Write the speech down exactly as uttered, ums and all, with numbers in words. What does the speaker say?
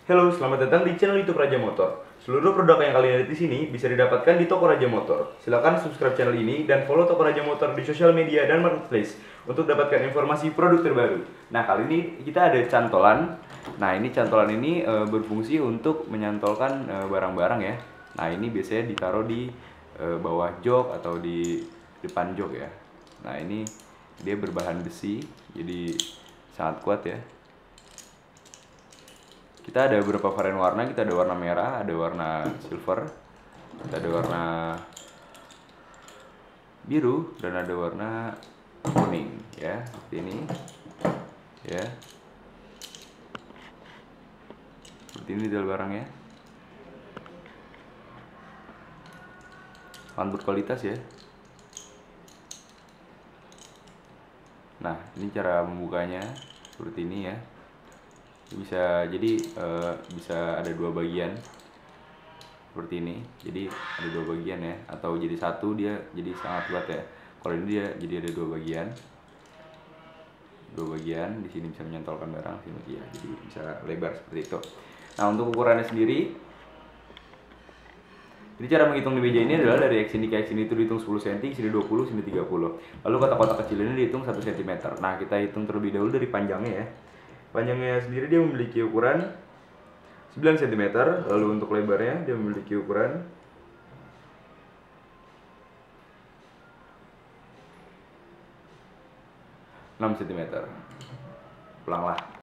Halo, selamat datang di channel YouTube Raja Motor. Seluruh produk yang kalian lihat di sini bisa didapatkan di toko Raja Motor. Silakan subscribe channel ini dan follow toko Raja Motor di sosial media dan marketplace untuk dapatkan informasi produk terbaru. Nah, kali ini kita ada cantolan. Nah, ini cantolan ini e, berfungsi untuk menyantolkan e, barang-barang ya. Nah, ini biasanya ditaruh di e, bawah jok atau di depan jok ya. Nah, ini dia berbahan besi, jadi sangat kuat ya. Kita ada beberapa varian warna, kita ada warna merah, ada warna silver, kita ada warna biru, dan ada warna kuning ya, seperti ini ya. Seperti ini detail barangnya, sangat berkualitas ya. Nah, ini cara membukanya seperti ini ya. Bisa jadi e, bisa ada dua bagian seperti ini, jadi ada dua bagian ya, atau jadi satu, dia jadi sangat kuat ya. Kalau ini dia jadi ada dua bagian, dua bagian di sini bisa menyantolkan barang, sini ya, jadi bisa lebar seperti itu. Nah, untuk ukurannya sendiri, jadi cara menghitung di meja ini adalah dari X ini ke X ini itu dihitung sepuluh sentimeter, sini dua puluh, sini tiga puluh. Lalu kotak-kotak kecil ini dihitung satu sentimeter. Nah, kita hitung terlebih dahulu dari panjangnya ya. Panjangnya sendiri dia memiliki ukuran sembilan sentimeter, lalu untuk lebarnya dia memiliki ukuran enam sentimeter. Ulanglah.